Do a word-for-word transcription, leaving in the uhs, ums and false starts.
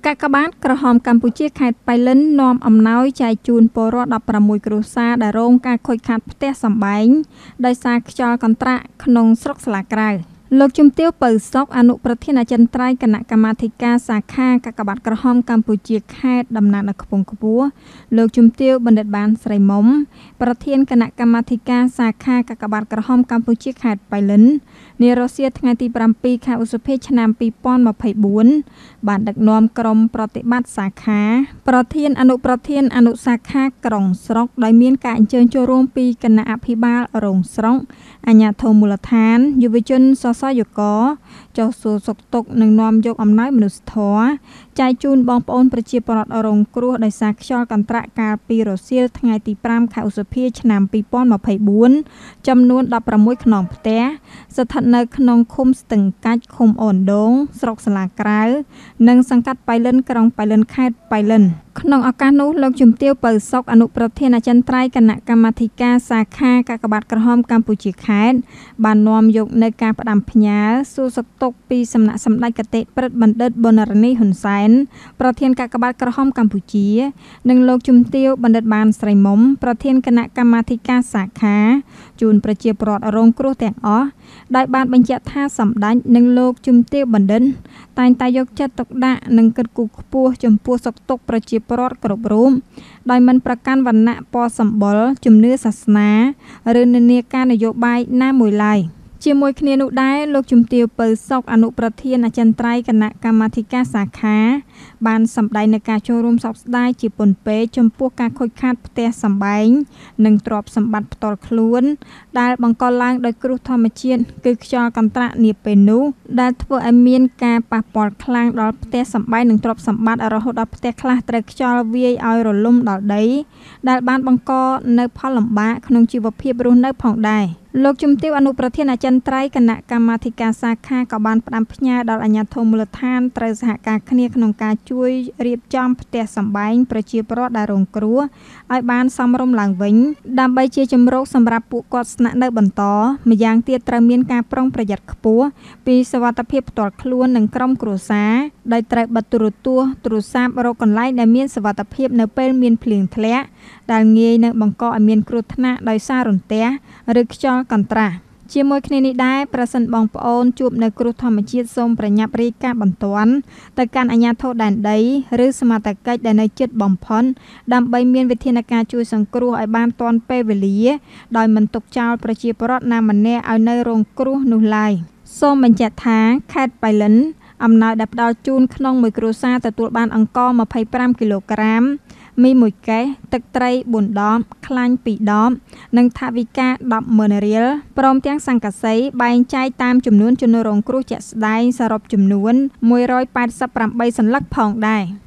កាកបាទក្រហមកម្ពុជាខេត្តប៉ៃលិននាំអំណោយចែកជូនពលរដ្ឋដប់ប្រាំមួយគ្រួសារដែលរងការខូចខាតផ្ទះសម្បែងដោយសារខ្យល់កន្ត្រាក់ក្នុងស្រុកស្លាក្រៅលោកជំទាវពៅសុកអនុប្រធានអចិន្ត្រៃយ៍គណៈកម្មាធិការសាខាកាកបាទក្រហមកម្ពុជាខេត្តតំណាងនៅខ្ពង់ខ្ពស់លោកជំទាវបណ្ឌិតបានស្រីមុំប្រធានគណៈកម្មាធិការសាខាកាកបាទក្រហមកម្ពុជាខេត្តប៉ៃលិននារសៀលថ្ងៃទីប្រាំពីរខែឧសភាឆ្នាំពីរពាន់ម្ភៃបួនបានដឹកនាំក្រុមប្រតិបត្តិសាខាប្រធានអនុប្រធានអនុសាខាក្រុងស្រុកដោយមានការអញ្ជើញចូលរួមពីគណៈអភិបាលរងស្រុកអាជ្ញាធរមូលដ្ឋានយុវជនសសយកចុះសួរសុខទុក្ខនិងនាំយកអំណោយមនុស្សធម៌ចែកជូនបងប្អូនប្រជាពលរដ្ឋរងគ្រោះដោយសារខ្យល់កន្ត្រាក់កាលពីរសៀលថ្ងៃទីប្រាំខែឧសភាឆ្នាំពីរពាន់ម្ភៃបួនចំនួនដប់ប្រាំមួយខ្នងផ្ទះស្ថិតនៅក្នុងឃុំស្ទឹងកាច់ឃុំអូនដូងស្រុកស្លាក្រៅនិងសង្កាត់ប៉ៃលិនក្រុងប៉ៃលិនខេត្តប៉ៃលិនក្នុងឱកាសនោះលោកជំទាវពៅសុកអនុប្រធានអចិន្ត្រៃយ៍គណៈកម្មាធិការសាខាកាកបាទក្រហមកម្ពុជាខេត្តបាននាំយកនៅការផ្ដាំផ្ញើសួរសុខទុក្ខពីសំណាក់សម្ដេចគតិព្រឹទ្ធបណ្ឌិតប៊ុនរនីហ៊ុនសែនប្រធានកាកបាទក្រហមកម្ពុជានិងលោកជំទាវបណ្ឌិតបានស្រីមុំប្រធានគណៈកម្មាធិការសាខាជូនប្រជាពលរដ្ឋរងគ្រោះទាំងអស់ដោយបានបញ្ជាក់ថាសម្ដេចនិងលោកជំទាវបណ្ឌិតតែងតែយកចិត្តទុកដាក់និងគិតគូរខ្ពស់ចំពោះសុខទុក្ខប្រជាពលរដ្ឋគ្រប់រូបដោយមិនប្រកាន់វណ្ណៈពណ៌សម្បុរជំនឿសាសនាឬនិន្នាការនយោបាយណាមួយឡើយជាមួយគ្នានោះដែរលោកជំទាវពៅសុកអនុប្រធានអចិន្ត្រៃយ៍គណៈកម្មាធិការសាខាបានសម្ដែងនៅការចូលរួមសោកស្ដាយជាពន់ពេកចំពោះការខូចខាតផ្ទះសម្បែងនិងទ្រព្យសម្បត្តិផ្ទាល់ខ្លួនដែលបង្កឡើងដោយគ្រោះធម្មជាតិគឺខ្យល់កន្ត្រាក់នាពេលនោះដែលធ្វើឲ្យមានការប៉ះពាល់ខ្លាំងដល់ផ្ទះសម្បែងនិងទ្រព្យសម្បត្តិរហូតដល់ផ្ទះខ្លះត្រូវខ្យល់វាយឲ្យរលំដល់ដីដែលបានបង្កនៅផលលំបាកក្នុងជីវភាពរស់នៅផងដែរលោកជំទាវអនុប្រធានអចិន្ត្រៃយ៍គណៈកម្មាធិការសាខាក៏បានផ្ដាំផ្ញើដល់អាជ្ញាធរមូលដ្ឋានត្រូវសហការគ្នាក្នុងការជួយរៀបចំផ្ទះសម្បែងប្រជាពលរដ្ឋដែលរងគ្រោះឲ្យបានសមរម្យឡើងវិញដើម្បីជាជម្រកសម្រាប់ពួកគាត់ស្នាក់នៅបន្តម្យ៉ាងទៀតត្រូវមានការប្រុងប្រយ័ត្នខ្ពស់ពីសុវត្ថិភាពផ្ទាល់ខ្លួននិងក្រុមគ្រួសារដោយត្រូវបិទទូរទស្សន៍ទូរស័ព្ទរកកន្លែងដែលមានសុវត្ថិភាពនៅពេលមានភ្លៀងធ្លាក់ដែលងាយនឹងបង្កឲ្យមានគ្រោះថ្នាក់ដោយសាររន្ទះឬខ្យល់កន្ត្រាក់ជាមួយគ្នានេះដែរប្រសិនបងប្អូនជួបនៅគ្រោះធម្មជាតិសូមប្រញាប់រាយការណ៍បន្ទាន់ទៅកាន់អាជ្ញាធរដែនដីឬសមត្ថកិច្ចដែលនៅជិតបំផុតដើម្បីមានវិធានការជួយសង្គ្រោះឲ្យបានទាន់ពេលវេលាដោយមិនទុកចោលប្រជាពលរដ្ឋណាម្នាក់ឲ្យនៅរងគ្រោះនោះឡើយសូមបញ្ជាក់ថាខេត្តប៉ៃលិនអំណោយដែលផ្ដល់ជូនក្នុងមួយគ្រួសារទទួលបានអង្ករម្ភៃប្រាំគីឡូក្រាមមីមួយកេសទឹកត្រីបួនដបខ្លាញ់ពីរដបនិងថវិកាដប់ម៉ឺនរៀលព្រមទាំងសង្កសីបែងចែកតាមចំនួនជនរងគ្រោះជាក់ស្ដែងសរុបចំនួនមួយរយប៉ែតសិបប្រាំបីសន្លឹកផងដែរ